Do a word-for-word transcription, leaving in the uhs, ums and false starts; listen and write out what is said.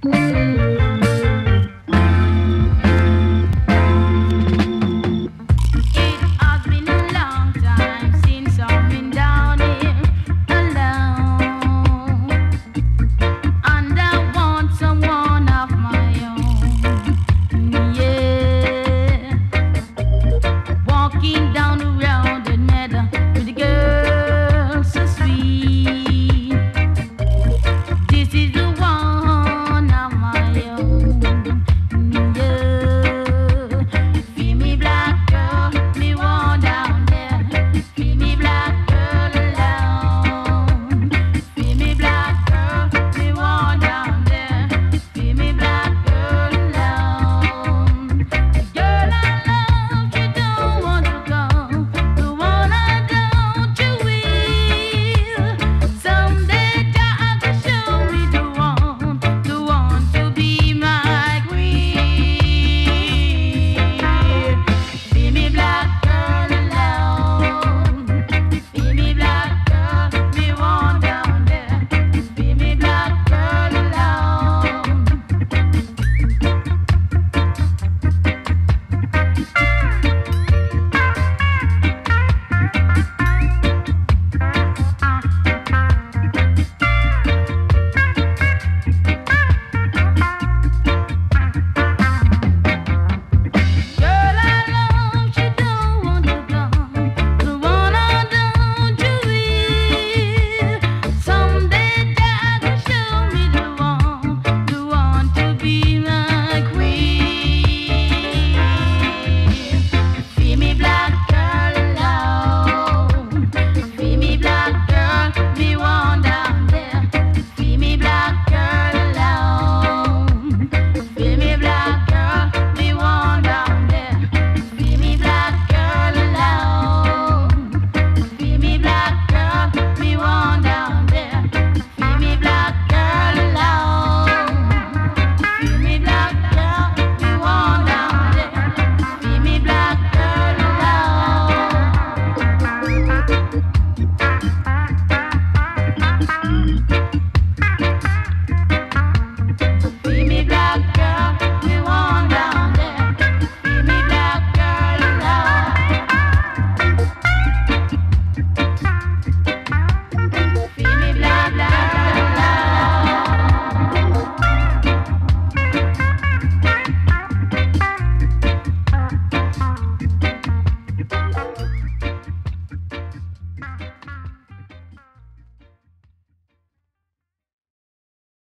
has been a long time since I've been down here alone, and I want someone of my own. Yeah, walking down the rounded meadow with a girl so sweet. This is the